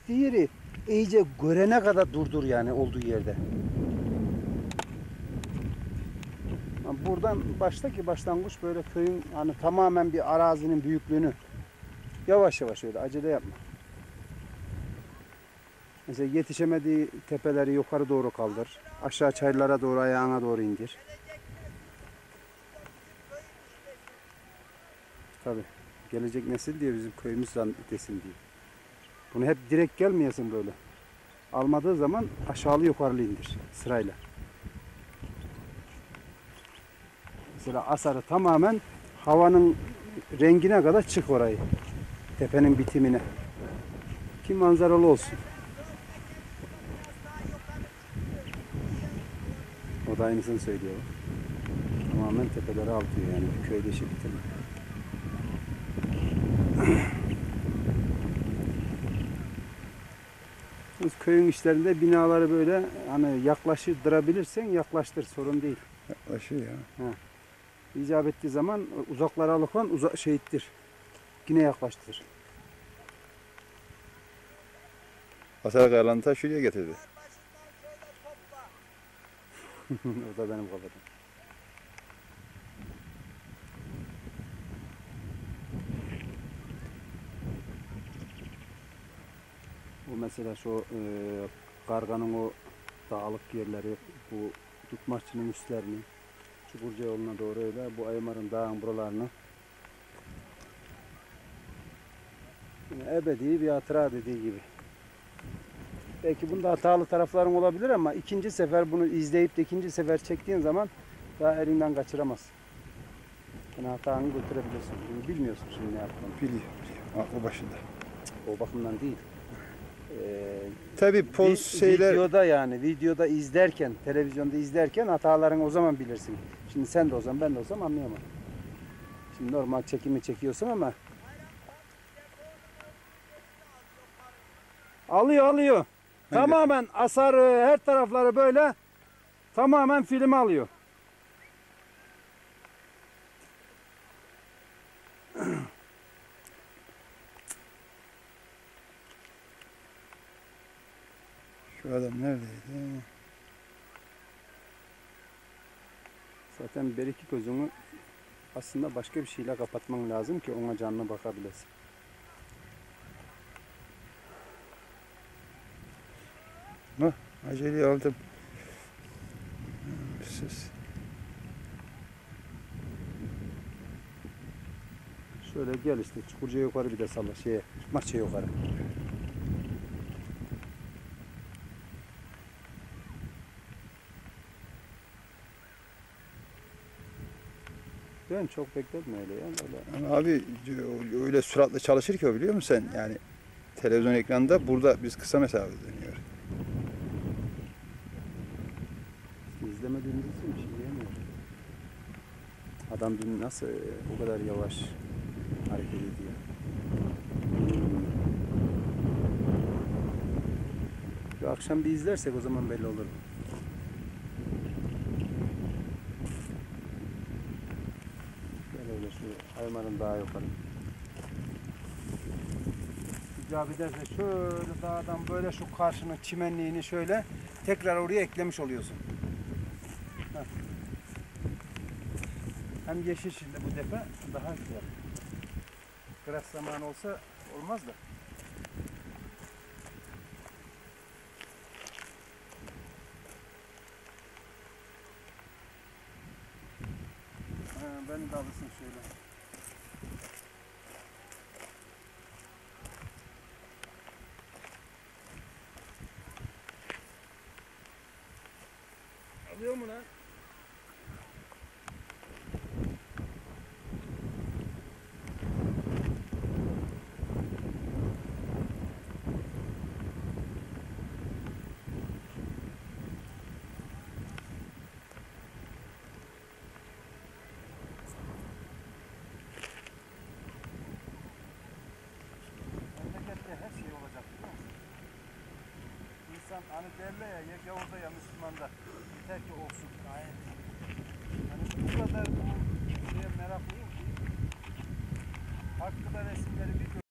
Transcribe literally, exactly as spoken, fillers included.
gittiği yeri iyice görene kadar durdur yani olduğu yerde. Buradan başta ki başlangıç böyle köyün hani tamamen bir arazinin büyüklüğünü yavaş yavaş öyle acele yapma. Mesela yetişemediği tepeleri yukarı doğru kaldır. Aşağı çayırlara doğru ayağına doğru indir. Tabii. Gelecek nesil diye bizim köyümüz zannetsin diye. Bunu hep direkt gelmeyesin böyle. Almadığı zaman aşağılı yukarılı indir sırayla. Mesela asarı tamamen havanın rengine kadar çık orayı. Tepenin bitimine. Ki manzaralı olsun. O da aynısını söylüyor. Tamamen tepeleri altıyor yani bir köyde işi bitirme. Köyün işlerinde binaları böyle hani yaklaştırabilirsen yaklaştır, sorun değil. Yaklaşıyor ya. Ha. İcap ettiği zaman uzaklara alıkan uza şey ittir. Yine yaklaştır. Asar kayalarını ta şuraya getirdi. O da benim kafadan. Bu mesela şu e, karganın o dağlık yerleri, bu tutmaççının üstlerini, Çukurca yoluna doğru öyle bu Aymar'ın dağın buralarını yine ebedi bir hatıra dediği gibi. Belki bunda hatalı tarafların olabilir ama ikinci sefer bunu izleyip de ikinci sefer çektiğin zaman daha elinden kaçıramazsın. Yani hatanı götürebilirsin. Bunu bilmiyorsun şimdi ne yaptığını. Biliyor, biliyor. Aklı başında. O bakımdan değil. Ee, Tabii poz vi- şeyler... Videoda yani videoda izlerken, televizyonda izlerken hatalarını o zaman bilirsin. Şimdi sen de o zaman ben de o zaman anlayamam. Şimdi normal çekimi çekiyorsun ama alıyor alıyor. Hangi? Tamamen asarı her tarafları böyle tamamen film alıyor. Şu adam neredeydi? Zaten bir iki gözünü aslında başka bir şeyle kapatman lazım ki ona canlı bakabilesin. Hah, aceleyi aldım. Siz. Şöyle gel işte Çukurca yukarı bir de salla şeye, Maçça yukarı. Ben çok bekletme öyle ya. Öyle. Ama abi öyle süratle çalışır ki o, biliyor musun sen? Yani televizyon ekranında, burada biz kısa mesafe dönüyor. İzlemediğimiz için bir şey diyemiyorum. Adam dün nasıl o kadar yavaş hareket ediyor. Şu akşam bir izlersek o zaman belli olur. Gel öyle şu Aymar'ın daha yukarı. İcap ederse şöyle dağdan böyle şu karşının çimenliğini şöyle tekrar oraya eklemiş oluyorsun. Heh. Hem yeşil şimdi bu tepe daha güzel. Kırak zamanı olsa olmaz da. Ha, beni de alırsın şöyle. Alıyor mu lan? Her şey olacak değil mi? İnsan hani derler ya, ya Yavuz'da ya Müslüman'da yeter ki olsun. Aynen. Hani bu kadar bu şeye meraklıyım ki hakkında resimleri bir